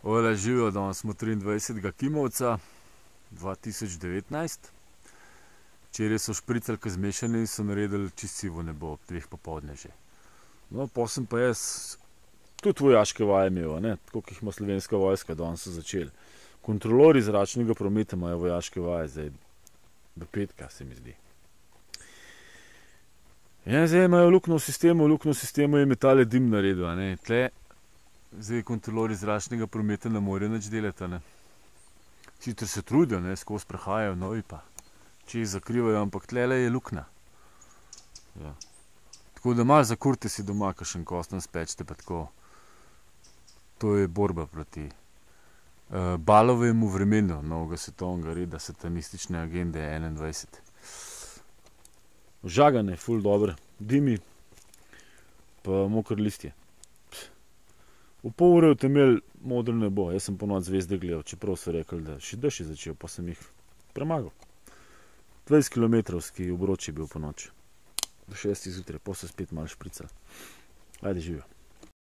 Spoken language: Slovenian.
Ole, živijo, danes smo 23. Kimovca 2019. Včeraj so špricalke zmešane in so naredili čist sivo nebo ob 2 popoldne že. No, posem pa jaz tudi vojaške vaje imel, tako kot jih ima Slovenska vojska, danes so začeli. Kontrolori zračnega prometa imajo vojaške vaje zdaj do petka, se mi zdi. Ja, zdaj imajo luknjo v sistemu je metale dim naredil, tle. Zdaj kontrolori zračnega prometa ne morejo nič delati, Sicer se trudijo, skozi prehajajo novi pa čez zakrivajo, ampak tlele je luknja. Ja. Tako da malo zakurite si doma, kakšen kostanj spečete pa tako. To je borba proti balovemu vremenu novega svetovnega reda satanistične agende 21. Žagane, ful dobro, dimi pa mokr listje. V pol ure boste imeli modro nebo, jaz sem ponoči zvezde gledal, čeprav so rekli, da še dež je začel, pa sem jih premagal. 20 kilometrovski obroč je bil ponoči, do 6 zjutraj, pa so spet malo špricali. Ajde, živijo.